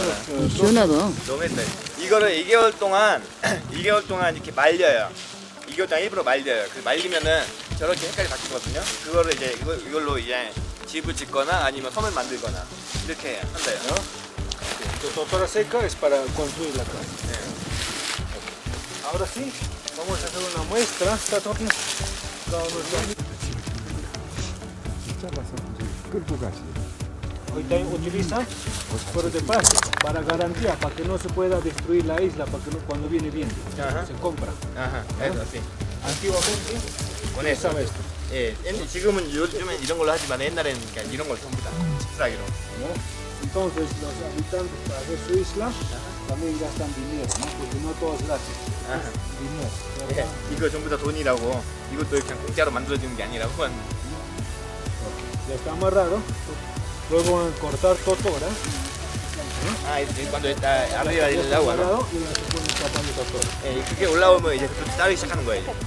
시원하다. 너무 했어요. 이거를 2개월 동안 2개월 동안 이렇게 말려요. 2개월 동안 일부러 말려요. 그 말리면은 저렇게 색깔이 바뀌거든요. 그거를 이제 이걸로 이제 집을 짓거나 아니면 섬을 만들거나 이렇게 한대요. Totora seca es para construir la casa. Ahora sí, vamos a hacer una muestra. Hoy también utiliza fósforo de pasto para garantía, para que no se pueda destruir la isla, para que cuando viene viento se compra. Ajá, eso sí. Antiguamente utilizaba esto. 예, 지금은 요즘엔 이런 걸로 하지만 옛날에는 그냥 이런 걸 전부 다 집사기로. Entonces los habitantes para hacer su isla también gastan dinero, ¿no? Porque no todo es gratis. Dinero. 예, 이거 전부 다 돈이라고. 이것도 그냥 공짜로 만들어지는 게 아니라고. Ya está amarrado. Luego van a cortar totora. 아, 이제 cuando está arriba del agua, ¿no? Y se pone capa de totora. 예, 그게 올라오면 이제 또 따르기 시작하는 거예요. 이제.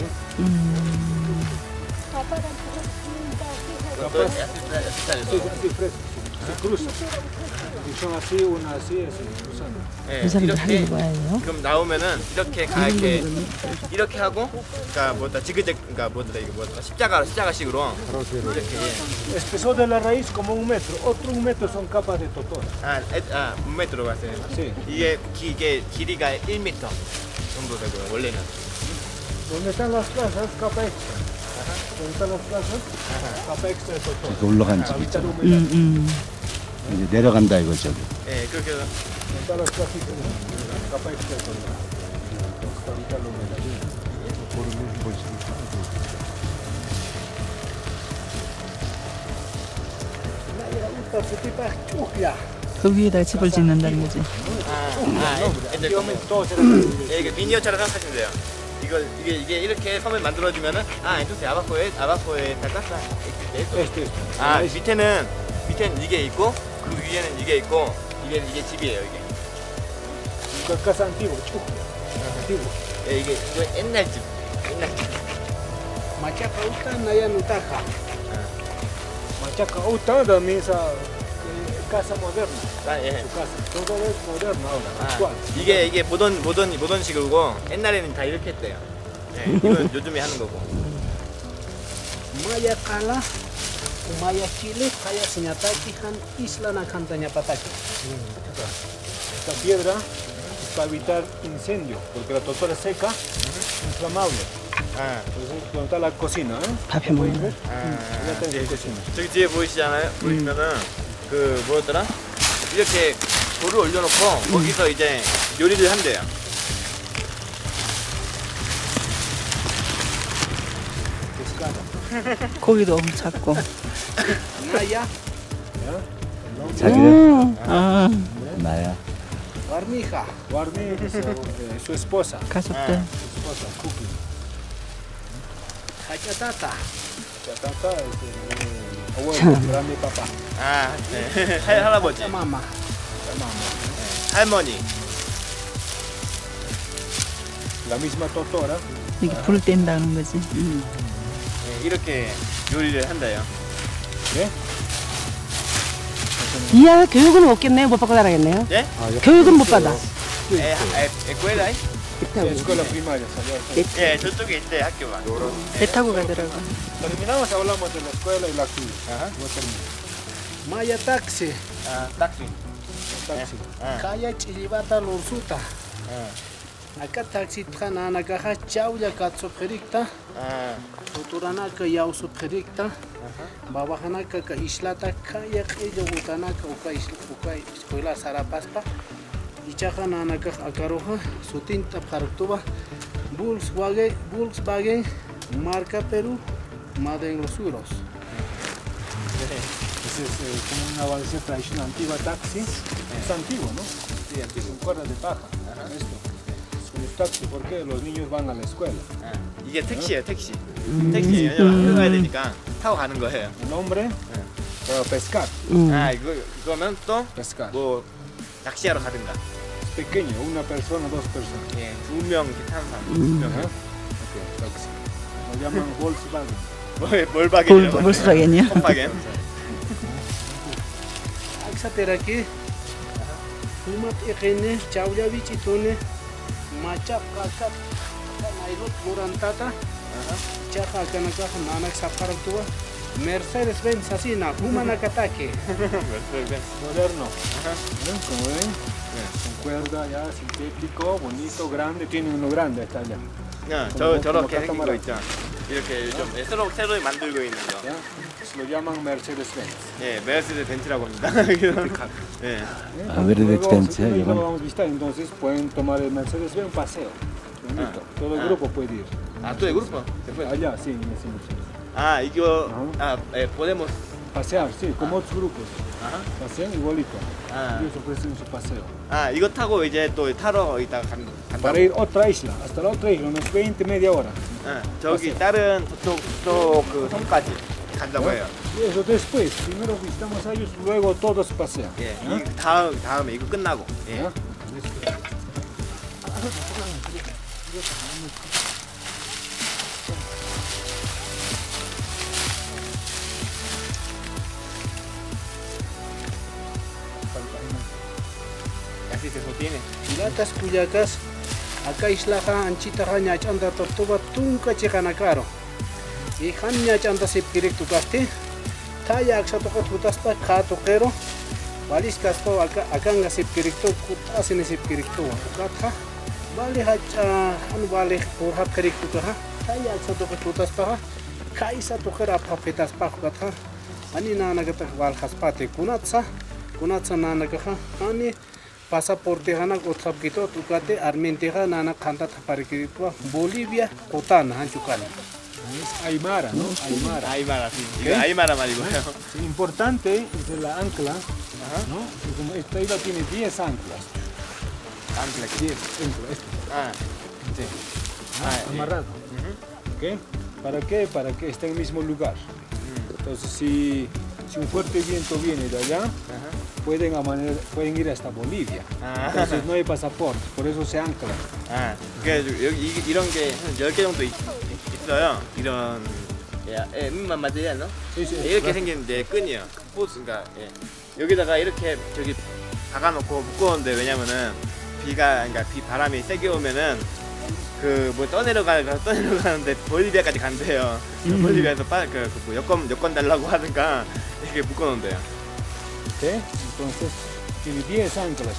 Así fresco. Se cruza. Y son así, una así, así, cruzando. 예, 이 사람들 하는 거예요? 그럼 나오면은 이렇게 가게 이렇게 하고, 그러니까 뭐다 지그재, 그러니까 뭐다 이거 뭐다 십자가식으로 이렇게. Espesor de la raíz como 1 metro. Otro 1 metro son capas de totora. 한 메트로 봤어요. Sí. 이게 길이가 1m 정도 되고요. 원래는. Donde están las casas, capa extra. Donde están las casas, capa extra de totora. 저기 올라간 집 Evitar 있잖아. humedad. 이제 내려간다 이거 저기. 예, 그렇게 해서. Donde están las casas, capa extra de totora. Para evitar la humedad. 그 위에다 집을 짓는다는 거지. 이게 미니어처럼 생각하시면 돼요. 이게 이렇게 섬을 만들어주면은 entonces abajo에 다 casa. 밑에는 이게 있고 그 위에는 이게 있고 이게 집이에요 이게. Casa antigua, antiguo. 예, 이거 옛날 집. Machaca uta naya nutaja. Machaca uta means casa moderna. 예. Su casa. Todo es moderno ahora. actual. 이게 모던식이고 옛날에는 다 이렇게 했대요. 예, 이건 요즘에 하는 거고. Maya Kala, Maya Chile, Kaya Señataki, Han Isla Nakantaña Pataki. Esta piedra es para evitar incendio, porque la totora es seca, inflamable. Entonces, donde está la cocina, 밥 해 먹는 거. ya está en la cocina. 저기 뒤에 보이시잖아요. 보시면은 그 뭐였더라? 이렇게 돌을 올려놓고 거기서 이제 요리를 한대요. 고기도 작고. Naya, 자기는 아, 나야. Barmija. Warmi es su esposa. 가족들. Su esposa, Cookie. Hachatata. Chatata es el abuelo, grande papá. 네. 할아버지, Mama. 할머니. La misma totora. 이게 불 뗀다는 거지. 네, 이렇게 요리를 한대요. ¿Qué? 이야 교육은 없겠네요. 못 받고 살아야겠네요. 예? 교육은 못 받아. 에스cuela? Escuela primaria, salió. 예, 저쪽에 있대 학교가. 배 타고 가더라고. Terminamos, hablamos de la escuela y la actividad. Voy a terminar. Maya taxi. 딱지. Taxi. Kaya chilibata lorsuta. Acá taxi tjana nakaja chauya katso perikta. Futuranaka yausu perikta. Babajanaka ka islata kaya ella butanaka uka escuela sarapaspa. Ichaja nanaka akaroja sutinta partuba. Volkswagen marca Perú. Made en los Uros. Ese es como una base tradicional antigua taxi. Es antiguo, ¿no? Sí, antiguo. Con cuerdas de paja. Esto. Es un taxi porque los niños van a la escuela. 이게 택시예요, 택시. 택시예요. 학교 가야 되니까 타고 가는 거예요. El hombre para pescar. 이거면 또 Pescar. 뭐 낚시하러 가든가. Es pequeño, una persona, 2 personas. 예, 2명 이렇게 타는 사람. Ajá. Ok, taxi. Lo llaman Volkswagen. 몰바겐이라고. 볼스바겐이요? 홈바겐. Axateraki. Pumat ikene chawyavichi tune machap kakat nairut murantata chaka kanaka nanak sapartua Mercedes Benz así na Puma nakatake. Moderno. ¿Ven? Como ven, con cuerda ya sintético, bonito, grande. Tiene uno grande, está allá. 저렇게 생긴 거 있죠. 이렇게 좀 새로 만들고 있는 거. ¿Ya? Se lo llaman Mercedes Benz. 예, 메르세데스 벤츠라고 합니다. 예. 아, Mercedes Benz, Luego 이건. lo vamos a visitar, entonces pueden tomar el Mercedes Benz un paseo. Bonito. Todo el grupo puede ir. 아, 또 grupo. Allá, sí, sí, sí. 아, 이거 podemos. Pasear, sí, como otros grupos. Ajá. Pasean igualito. 아, Ellos ofrecen su paseo. 이거 타고 이제 또 타러 이따 간다고. Para ir a otra isla, hasta la otra isla, unos 20, media hora. 저기 다른 저쪽 그 섬까지 간다고 해요. Y eso después, primero visitamos a ellos, luego todos pasean. 예, ¿Ya? 이 다음에 이거 끝나고. 예. ¿Ya? Así se sostiene. Pilatas kuyacas acá islaja anchita haña chanda tortuga tunca chicana caro. Y haña chanda se pirectu caste. Taya axatoca tutaspa kato quero. Valis caspa acá nga se pirectu kutasin se pirectu. Kata vale hacha han vale por ha pirectu kaha. Taya axatoca tutaspa kaisa toquera papetas pa kata. Ani nana gata val haspate kunatsa nana kaha. Ani pasaporte hana otra kito tukate Armenteja nana kanta taparikitwa Bolivia Cotana hanchukana. Es Aymara, ¿no? Aymara. 아이마라. 이거 아이마라 말이고요. Lo importante es la ancla, ¿no? Y como esta isla tiene 10 anclas. 아무튼 10 anclas, esto, 아, 네. amarrado. ¿Ok? ¿Para qué? Para que esté en el mismo lugar. Entonces, si un fuerte viento viene de allá, pueden ir hasta Bolivia. Entonces no hay pasaporte, por eso se ancla. 아, 그러니까 여기 이런 게 한 10개 정도 있어요. 이런 민만 마테리알, ¿no? Sí, sí, 이렇게 생긴 이제 끈이요. 호스, 그러니까 여기다가 이렇게 저기 박아놓고 묶어놓는데 왜냐면은 그러니까 바람이 세게 오면은 그 뭐 떠내려가는데 볼리비아까지 간대요. 볼리비아에서 뭐 여권 달라고 하든가 이렇게 묶어놓는데요. ¿Ok? Entonces, tiene 10 anclas.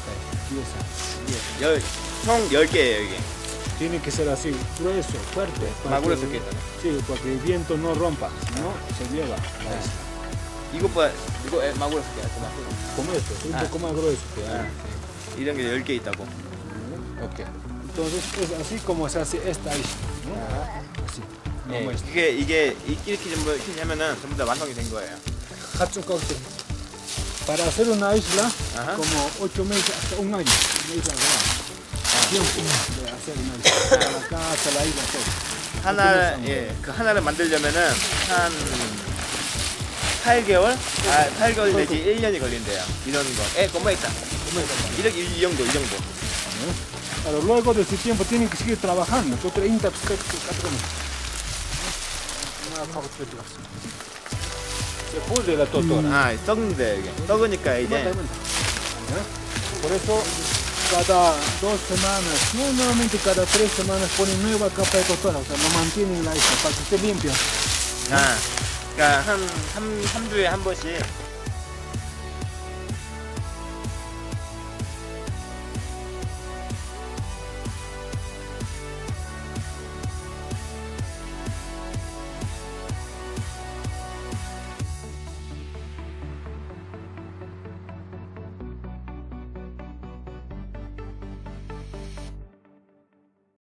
10 anclas. 총 10개예요 이게. Tiene que ser así, grueso, fuerte. para 마구로 que- 섞여 있잖아. Sí, para que el viento no rompa, si no se lleva la isla. 이거 마구로 섞여 있고 Como esto, es un poco más grueso que 아, 이런 게 10개 있다고. Ok. Entonces es así como se hace esta isla, ¿no? Así. 예, Como esta. 이게 이렇게 전부 이렇게 하면은 전부 다 완성이 된 거예요. Para hacer una isla, Ajá. como 8 meses hasta un año. Una isla grande. Tiempo de hacer una isla. Para la casa, la isla, todo. 그 하나를 만들려면은 한 8개월? 8개월 내지 1년이 걸린대요. 이런 거. como esta. 이렇게 이 정도. Pero luego de ese tiempo tienen que seguir trabajando. Se pudre la totora. 썩는데 이게. 썩으니까 이제 Por eso cada 2 semanas, no normalmente cada 3 semanas ponen nueva capa de totora, o sea, lo mantienen en la isla para que esté limpia. 그러니까 한 3주에 한 번씩